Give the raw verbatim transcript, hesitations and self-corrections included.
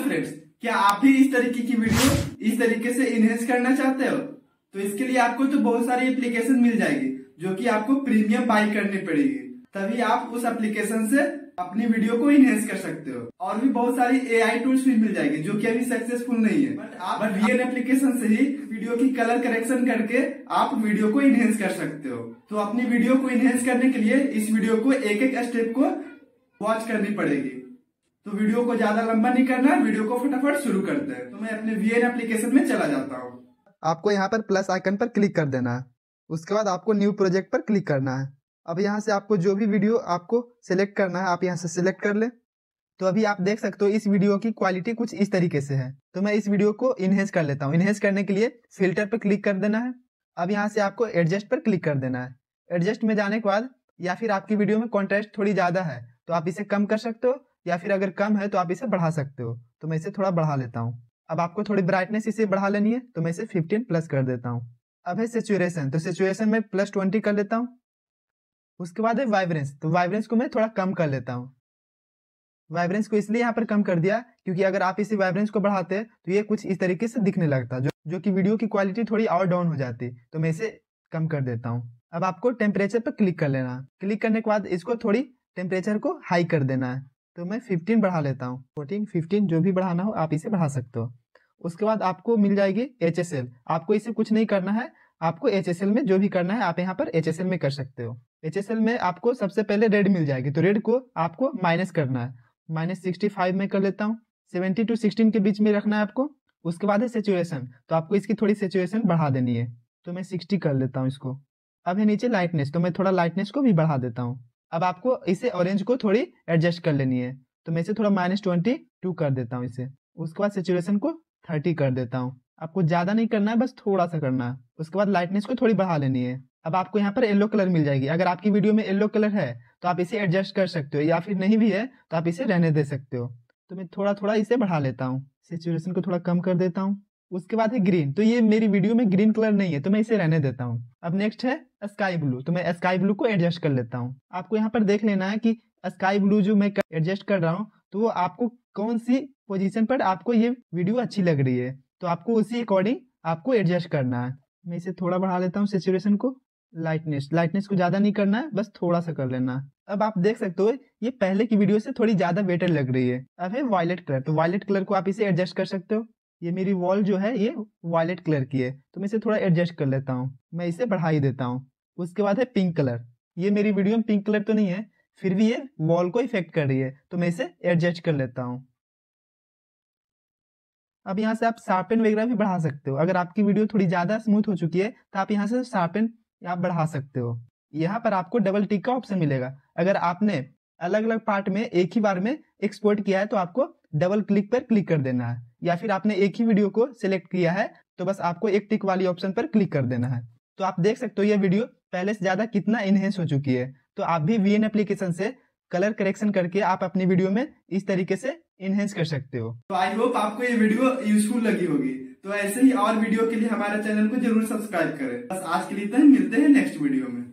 Friends, क्या आप भी इस तरीके की वीडियो इस तरीके से इनहेंस करना चाहते हो? तो इसके लिए आपको तो बहुत सारी एप्लीकेशन मिल जाएगी जो कि आपको प्रीमियम बाई करनी पड़ेगी, तभी आप उस एप्लीकेशन से अपनी वीडियो को इनहेंस कर सकते हो। और भी बहुत सारी एआई टूल्स भी मिल जाएगी जो कि अभी सक्सेसफुल नहीं है, बट आप वीएन एप्लीकेशन से ही वीडियो की कलर करेक्शन करके आप वीडियो को इनहेंस कर सकते हो। तो अपनी वीडियो को इनहेंस करने के लिए इस वीडियो को एक एक स्टेप को वॉच करनी पड़ेगी। तो वीडियो को ज्यादा लंबा नहीं करना, वीडियो को फटाफट शुरू करते हैं। तो मैं अपने वीएन एप्लीकेशन में चला जाता हूँ। आपको यहाँ पर प्लस आइकन पर क्लिक कर देना है। उसके बाद आपको न्यू प्रोजेक्ट पर क्लिक करना है। अब यहाँ से आपको जो भी वीडियो आपको सिलेक्ट करना है आप यहाँ से सिलेक्ट कर ले। तो अभी आप देख सकते हो इस वीडियो की क्वालिटी कुछ इस तरीके से है। तो मैं इस वीडियो को इनहेंस कर लेता हूँ। इनहेंस करने के लिए फिल्टर पर क्लिक कर देना है। अब यहाँ से आपको एडजस्ट पर क्लिक कर देना है। एडजस्ट में जाने के बाद या फिर आपकी वीडियो में कॉन्ट्रास्ट थोड़ी ज्यादा है तो आप इसे कम कर सकते हो, या फिर अगर कम है तो आप इसे बढ़ा सकते हो। तो मैं इसे थोड़ा बढ़ा लेता हूँ। अब आपको थोड़ी ब्राइटनेस इसे बढ़ा लेनी है तो मैं इसे फिफ्टीन प्लस कर देता हूँ। अब है सेचुरेशन, तो सेचुरेशन में प्लस ट्वेंटी कर लेता हूँ। उसके बाद है वाइब्रेंस, तो वाइब्रेंस को मैं थोड़ा कम कर लेता हूँ। वाइब्रेंस को इसलिए यहाँ पर कम कर दिया क्योंकि अगर आप इसी वाइब्रेंस को बढ़ाते तो ये कुछ इस तरीके से दिखने लगता, जो जो कि वीडियो की क्वालिटी थोड़ी और डाउन हो जाती। तो मैं इसे कम कर देता हूँ। अब आपको टेम्परेचर पर क्लिक कर लेना है। क्लिक करने के बाद इसको थोड़ी टेम्परेचर को हाई कर देना है। तो मैं फिफ्टीन बढ़ा लेता हूँ। फोर्टीन फिफ्टीन जो भी बढ़ाना हो आप इसे बढ़ा सकते हो। उसके बाद आपको मिल जाएगी एच एस एल। आपको इसे कुछ नहीं करना है, आपको एच एस एल में जो भी करना है आप यहाँ पर एच एस एल में कर सकते हो। एच एस एल में आपको सबसे पहले रेड मिल जाएगी, तो रेड को आपको माइनस करना है। माइनस सिक्सटी फाइव में कर लेता हूँ। सेवेंटी टू सिक्सटीन के बीच में रखना है आपको। उसके बाद है सेचुरेशन, तो आपको इसकी थोड़ी सेचुरेशन बढ़ा देनी है। तो मैं सिक्सटी कर लेता हूँ इसको। अब है नीचे लाइटनेस, तो मैं थोड़ा लाइटनेस को भी बढ़ा देता हूँ। अब आपको इसे ऑरेंज को थोड़ी एडजस्ट कर लेनी है, तो मैं इसे थोड़ा माइनस ट्वेंटी टू कर देता हूँ इसे। उसके बाद सेचुरेशन को थर्टी कर देता हूँ। आपको ज्यादा नहीं करना है, बस थोड़ा सा करना है। उसके बाद लाइटनेस को थोड़ी बढ़ा लेनी है। अब आपको यहाँ पर येलो कलर मिल जाएगी। अगर आपकी वीडियो में येलो कलर है तो आप इसे एडजस्ट कर सकते हो, या फिर नहीं भी है तो आप इसे रहने दे सकते हो। तो मैं थोड़ा थोड़ा इसे बढ़ा लेता हूँ। सेचुरेशन को थोड़ा कम कर देता हूँ। उसके बाद है ग्रीन, तो ये मेरी वीडियो में ग्रीन कलर नहीं है तो मैं इसे रहने देता हूँ। अब नेक्स्ट है स्काई ब्लू, तो मैं स्काई ब्लू को एडजस्ट कर लेता हूँ। आपको यहाँ पर देख लेना है कि स्काई ब्लू जो मैं एडजस्ट कर रहा हूँ तो वो आपको कौन सी पोजीशन पर आपको ये वीडियो अच्छी लग रही है, तो आपको उसी अकॉर्डिंग आपको एडजस्ट करना है। मैं इसे थोड़ा बढ़ा लेता हूँ सेचुरेशन को। लाइटनेस लाइटनेस को ज्यादा नहीं करना है, बस थोड़ा सा कर लेना है। अब आप देख सकते हो ये पहले की वीडियो से थोड़ी ज्यादा बेटर लग रही है। अब है वायलेट कलर, तो वायलेट कलर को आप इसे एडजस्ट कर सकते हो। ये मेरी वॉल जो है ये वायलेट कलर की है, तो मैं इसे थोड़ा एडजस्ट कर लेता हूँ। मैं इसे बढ़ा ही देता हूँ। उसके बाद है पिंक कलर। ये मेरी वीडियो में पिंक कलर तो नहीं है, फिर भी ये वॉल को इफेक्ट कर रही है, तो मैं इसे एडजस्ट कर लेता हूँ। अब यहाँ से आप शार्पन वगैरह भी बढ़ा सकते हो। अगर आपकी वीडियो थोड़ी ज्यादा स्मूथ हो चुकी है तो आप यहाँ से शार्पन आप बढ़ा सकते हो। यहाँ पर आपको डबल टिक का ऑप्शन मिलेगा। अगर आपने अलग अलग पार्ट में एक ही बार में एक्सपोर्ट किया है तो आपको डबल क्लिक पर क्लिक कर देना है, या फिर आपने एक ही वीडियो को सिलेक्ट किया है तो बस आपको एक टिक वाली ऑप्शन पर क्लिक कर देना है। तो आप देख सकते हो ये वीडियो पहले से ज्यादा कितना इनहेंस हो चुकी है। तो आप भी वीएन एप्लीकेशन से कलर करेक्शन करके आप अपनी वीडियो में इस तरीके से इनहेंस कर सकते हो। तो आई होप आपको ये वीडियो यूजफुल लगी होगी। तो ऐसे ही और वीडियो के लिए हमारे चैनल को जरूर सब्सक्राइब करें। बस आज के लिए इतना ही, मिलते हैं नेक्स्ट वीडियो में।